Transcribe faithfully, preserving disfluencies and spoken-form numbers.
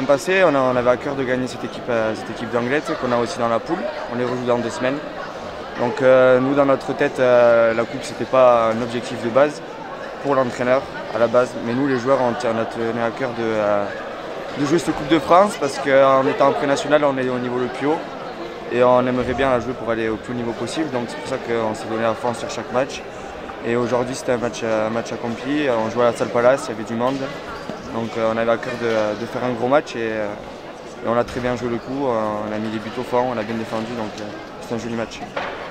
passé. On, a, on avait à cœur de gagner cette équipe, cette équipe d'Anglet qu'on a aussi dans la poule. On les rejoue dans deux semaines. Donc euh, nous, dans notre tête, euh, la Coupe, c'était pas un objectif de base pour l'entraîneur à la base. Mais nous, les joueurs, on, on a tenu à cœur de, euh, de jouer cette Coupe de France parce qu'en étant en pré-national, on est au niveau le plus haut. Et on aimerait bien la jouer pour aller au plus haut niveau possible. Donc c'est pour ça qu'on s'est donné à fond sur chaque match. Et aujourd'hui, c'était un match, un match accompli. On jouait à la salle Palace, il y avait du monde. Donc euh, on avait à cœur de, de faire un gros match et, euh, et on a très bien joué le coup. On a mis des buts au fond, on a bien défendu, donc euh, c'est un joli match.